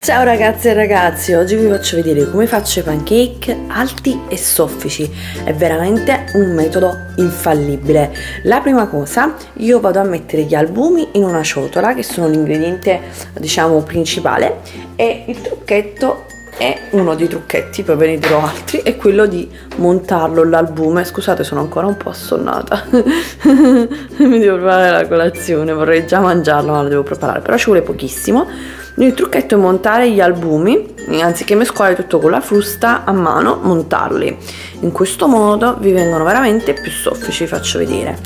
Ciao ragazze e ragazzi, oggi vi faccio vedere come faccio i pancake alti e soffici. È veramente un metodo infallibile. La prima cosa, io vado a mettere gli albumi in una ciotola, che sono l'ingrediente diciamo principale, e il trucchetto è uno dei trucchetti, poi ve ne dirò altri, è quello di montarlo l'albume. Scusate, sono ancora un po' assonnata. Mi devo preparare la colazione, vorrei già mangiarla ma la devo preparare, però ci vuole pochissimo. Il trucchetto è montare gli albumi, anziché mescolare tutto con la frusta a mano, montarli. In questo modo vi vengono veramente più soffici, vi faccio vedere.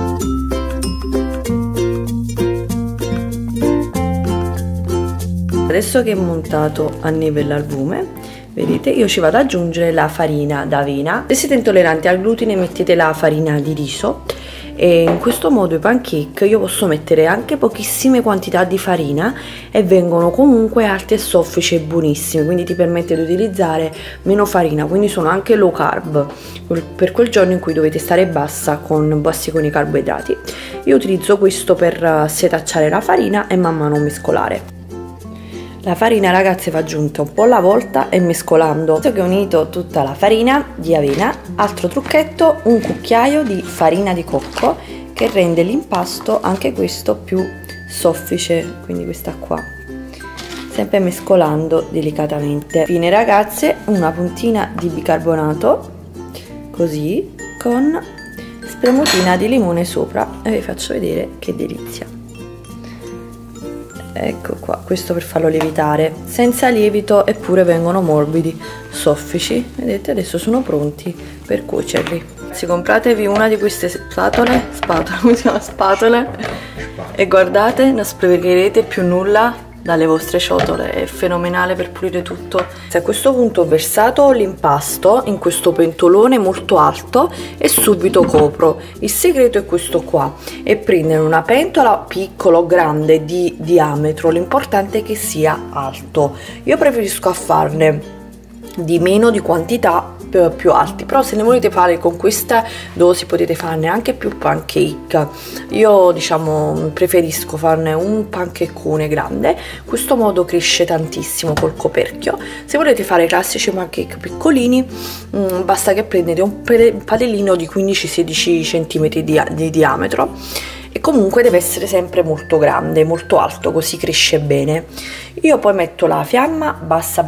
Adesso che è montato a neve l'albume, vedete, io ci vado ad aggiungere la farina d'avena. Se siete intolleranti al glutine mettete la farina di riso. E in questo modo i pancake io posso mettere anche pochissime quantità di farina e vengono comunque alti e soffici e buonissimi, quindi ti permette di utilizzare meno farina, quindi sono anche low carb per quel giorno in cui dovete stare bassi con i carboidrati. Io utilizzo questo per setacciare la farina e man mano mescolare. La farina, ragazzi, va aggiunta un po' alla volta e mescolando. Adesso che ho unito tutta la farina di avena, altro trucchetto, un cucchiaio di farina di cocco che rende l'impasto anche questo più soffice, quindi questa qua. Sempre mescolando delicatamente. Infine, ragazze, una puntina di bicarbonato, così, con spremutina di limone sopra, e vi faccio vedere che delizia. Ecco qua, questo per farlo lievitare, senza lievito, eppure vengono morbidi, soffici. Vedete, adesso sono pronti per cuocerli. Se compratevi una di queste spatole, e guardate, non sprecherete più nulla dalle vostre ciotole, è fenomenale per pulire tutto. A questo punto ho versato l'impasto in questo pentolone molto alto e subito copro. Il segreto è questo qua, è prendere una pentola piccola o grande di diametro, l'importante è che sia alto. Io preferisco a farne di meno di quantità più alti, però se ne volete fare con questa dosi potete farne anche più pancake. Io diciamo preferisco farne un pancheccone grande, in questo modo cresce tantissimo col coperchio. Se volete fare i classici pancake piccolini, basta che prendete un padellino di 15-16 cm di diametro, e comunque deve essere sempre molto grande, molto alto, così cresce bene. Io poi metto la fiamma bassa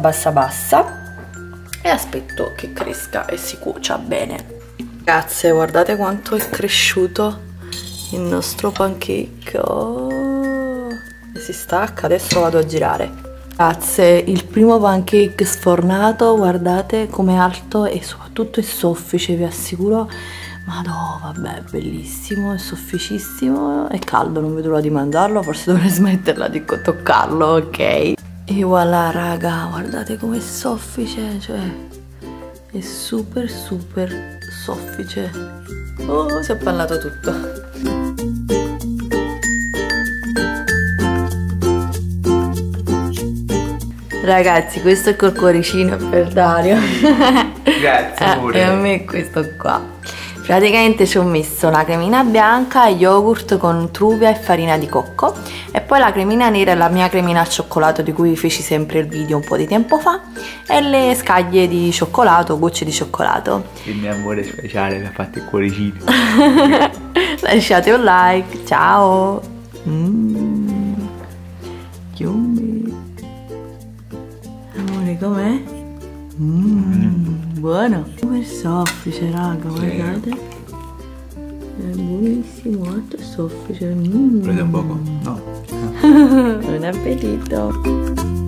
e aspetto che cresca e si cuocia bene. Ragazze, guardate quanto è cresciuto il nostro pancake. Oh, e si stacca, adesso vado a girare. Ragazze, il primo pancake sfornato, guardate com'è alto e soprattutto è soffice, vi assicuro. Madò, vabbè, bellissimo, è sofficissimo, è caldo, non vedo l'ora di mangiarlo, forse dovrei smetterla di toccarlo, ok? E voilà, raga, guardate com'è soffice, cioè è super soffice. Oh, si è appallato tutto. Ragazzi, questo è col cuoricino per Dario. Grazie pure. E a me questo qua. Praticamente ci ho messo la cremina bianca, yogurt con truvia e farina di cocco, e poi la cremina nera è la mia cremina al cioccolato di cui feci sempre il video un po' di tempo fa, e le scaglie di cioccolato, gocce di cioccolato. Il mio amore speciale mi ha fatto il cuoricino. Lasciate un like, ciao. Yummy. Amore, com'è? Buono, come soffice, raga, guardate. È buonissimo, molto soffice. Prende un poco? No. Buon appetito.